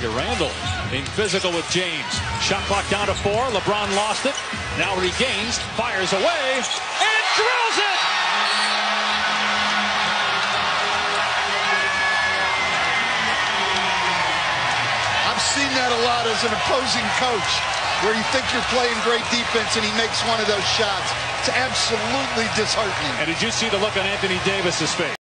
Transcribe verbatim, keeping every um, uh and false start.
basket. Randall being physical with James. Shot clock down to four. LeBron lost it. Now regains, fires away, and drills it! I've seen that a lot as an opposing coach, where you think you're playing great defense and he makes one of those shots. It's absolutely disheartening. And did you see the look on Anthony Davis's face?